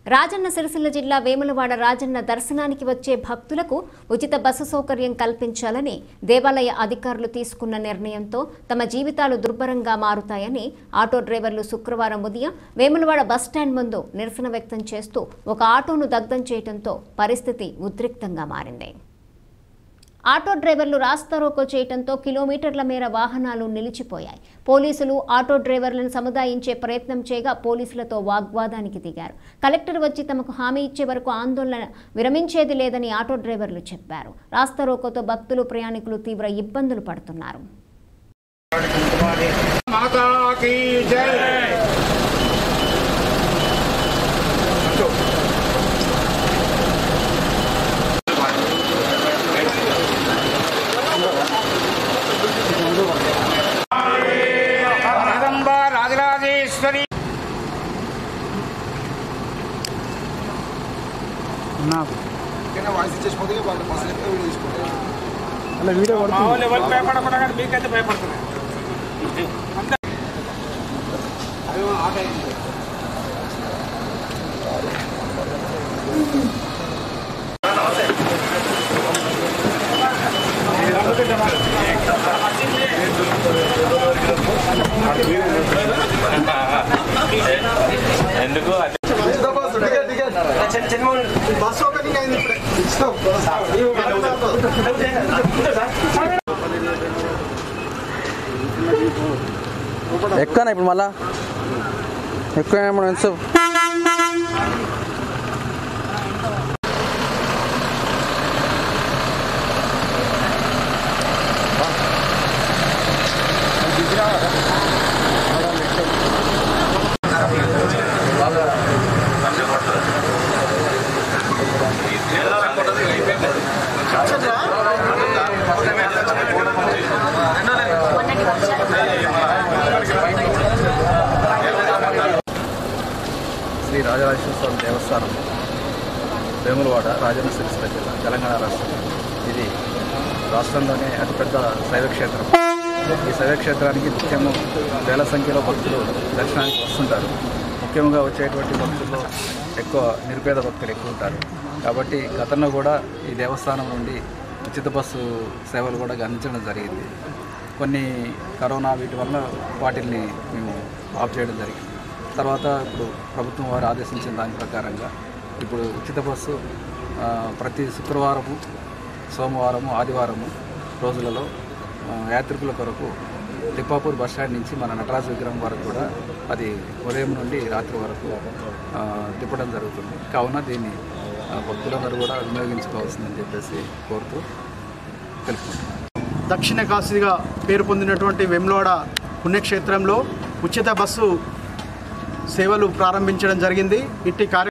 రాజన్న సిరిసిల్ల జిల్లా వేములవాడ రాజన్న దర్శనానికి వచ్చే భక్తులకు ఉచిత బస్సు సౌకర్యం కల్పించాలని దేవాలయ అధికారులు తీసుకున్న నిర్ణయంతో తమ జీవితాలు దుర్భరంగా మారుతాయని ఆటో డ్రైవర్లు శుక్రవారం ఉదయం వేములవాడ బస్టాండ్ ముందు నిరసన వ్యక్తం చేస్తూ ఒక ఆటోను దగ్ధం చేయడంతో పరిస్థితి ఉద్రిక్తంగా మారింది. ఆటో డ్రైవర్లు రాస్తారోకో చేయడంతో కిలోమీటర్ల మేర వాహనాలు నిలిచిపోయాయి. పోలీసులు ఆటో డ్రైవర్లను సముదాయించే ప్రయత్నం చేయగా పోలీసులతో వాగ్వాదానికి దిగారు. కలెక్టర్ వచ్చి తమకు హామీ ఇచ్చే వరకు ఆందోళన విరమించేది లేదని ఆటో డ్రైవర్లు చెప్పారు. రాస్తారోకోతో భక్తులు ప్రయాణికులు తీవ్ర ఇబ్బందులు పడుతున్నారు. వీడియో ఎందుకు ఎక్కనా ఇప్పుడు మళ్ళా ఎక్కువ శ్రీ రాజరాజేశ్వర స్వామి దేవస్థానం వేములవాడ రాజన్న సిరిసిల్ల జిల్లా తెలంగాణ రాష్ట్రం. ఇది రాష్ట్రంలోనే అతిపెద్ద శైవక్షేత్రం. ఈ శైవక్షేత్రానికి నిత్యము వేల సంఖ్యలో భక్తులు దర్శనానికి వస్తుంటారు. ముఖ్యంగా వచ్చేటువంటి భక్తుల్లో ఎక్కువ నిరుపేద భక్తులు ఎక్కువ ఉంటారు. కాబట్టి గతంలో కూడా ఈ దేవస్థానం నుండి ఉచిత బస్సు సేవలు కూడా అందించడం జరిగింది. కొన్ని కరోనా వీటి వల్ల వాటిని మేము ఆఫ్ చేయడం జరిగింది. తర్వాత ఇప్పుడు ప్రభుత్వం వారు ఆదేశించిన దాని ప్రకారంగా ఇప్పుడు ఉచిత బస్సు ప్రతి శుక్రవారము, సోమవారము, ఆదివారము రోజులలో యాత్రికుల కొరకు తిప్పాపూర్ బస్టాండ్ నుంచి మన నటరాజు విగ్రహం వరకు కూడా అది ఉదయం నుండి రాత్రి వరకు తిప్పడం జరుగుతుంది. కావున దీన్ని భక్తులందరూ కూడా వినియోగించుకోవాల్సిందని చెప్పేసి కోరుతూ తెలుసుకుంటున్నాను. దక్షిణ కాశీగా పేరు పొందినటువంటి వేములవాడ పుణ్యక్షేత్రంలో ఉచిత బస్సు సేవలు ప్రారంభించడం జరిగింది. ఇట్టి